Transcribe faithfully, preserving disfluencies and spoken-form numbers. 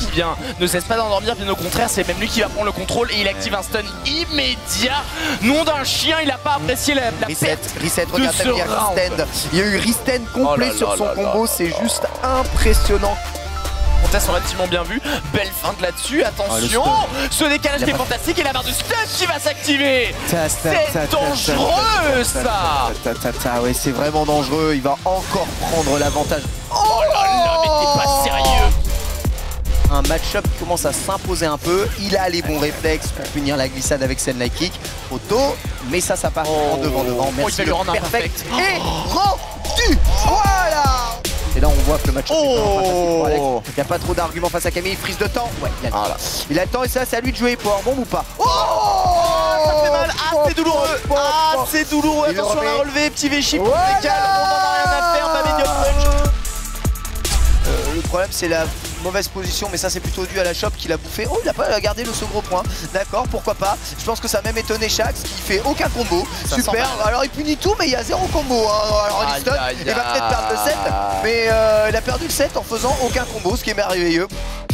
bien, ne cesse pas d'endormir, bien au contraire, c'est même lui qui va prendre le contrôle et il active un stun immédiat. Nom d'un chien, il n'a pas apprécié la, la Reset, perte reset, de regarde, ce il y a round. Risten. Il y a eu Risten complet Oh là sur là son là combo, là c'est juste impressionnant. Contest relativement bien vu, belle feinte là-dessus, attention, Ah, ce décalage qui est fantastique et la barre de stun qui va s'activer. C'est dangereux ça. Ta, ta, ta, ouais, c'est vraiment dangereux, il va encore prendre l'avantage. Oh là là, mais t'es pas sérieux. Un match-up qui commence à s'imposer un peu, il a les bons réflexes pour punir la glissade avec Sen Light Kick, trop tôt, mais ça, ça part Oh. en devant devant, Oh, il merci va lui le rendre un perfect, perfect. et rendu, voilà. Et là on voit que le match-up est vraiment fantastique pour Alex. Il n'y a pas trop d'arguments face à Camille, frise de temps, ouais, il a le temps. Voilà. Il a le temps et ça, c'est à lui de jouer, Powerbomb ou pas? Oh, Ça fait mal, ah c'est douloureux, ah c'est douloureux, Il le attention à la remet. relevé, petit V-chip, Voilà. on décale, on en a rien à faire, pas médium punch. Euh, le problème c'est la mauvaise position, mais ça c'est plutôt dû à la shop qu'il a bouffé. Oh, il a pas gardé le second point. D'accord, pourquoi pas. Je pense que ça a même étonné Shax qui fait aucun combo. Ça Super. sent Alors il punit tout, mais il y a zéro combo. Hein. Alors Aïe, Aniston, aïe, il va peut-être perdre le set, aïe. mais euh, il a perdu le set en faisant aucun combo, ce qui est merveilleux.